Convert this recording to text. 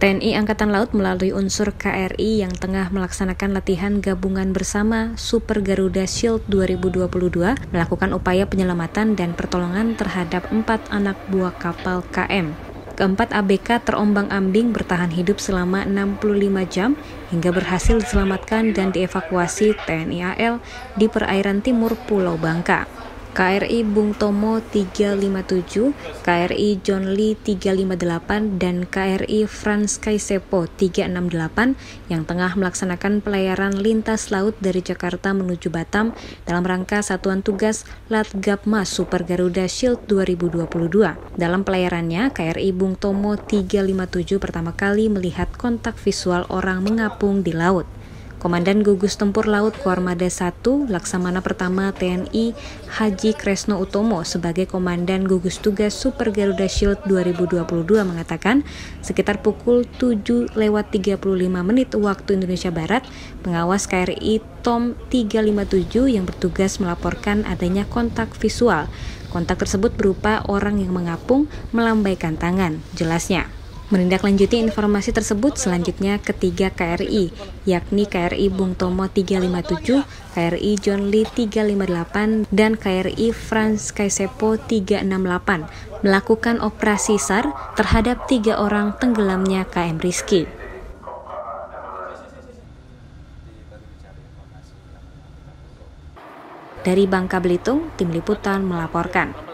TNI Angkatan Laut melalui unsur KRI yang tengah melaksanakan latihan gabungan bersama Super Garuda Shield 2022 melakukan upaya penyelamatan dan pertolongan terhadap 4 anak buah kapal KM. Keempat ABK terombang-ambing bertahan hidup selama 65 jam hingga berhasil diselamatkan dan dievakuasi TNI AL di perairan timur Pulau Bangka. KRI Bung Tomo 357, KRI John Lee 358, dan KRI Frans Kaisepo 368 yang tengah melaksanakan pelayaran lintas laut dari Jakarta menuju Batam dalam rangka Satuan Tugas Latgapmas Super Garuda Shield 2022. Dalam pelayarannya, KRI Bung Tomo 357 pertama kali melihat kontak visual orang mengapung di laut. Komandan Gugus Tempur Laut Koarmada 1, Laksamana Pertama TNI Haji Kresno Utomo sebagai Komandan Gugus Tugas Super Garuda Shield 2022 mengatakan sekitar pukul 7:35 waktu Indonesia Barat, pengawas KRI Tom 357 yang bertugas melaporkan adanya kontak visual. Kontak tersebut berupa orang yang mengapung melambaikan tangan, jelasnya. Menindaklanjuti informasi tersebut, selanjutnya ketiga KRI, yakni KRI Bung Tomo 357, KRI John Lee 358, dan KRI Frans Kaisepo 368, melakukan operasi SAR terhadap 3 orang tenggelamnya KM Rizky. Dari Bangka Belitung, Tim Liputan melaporkan.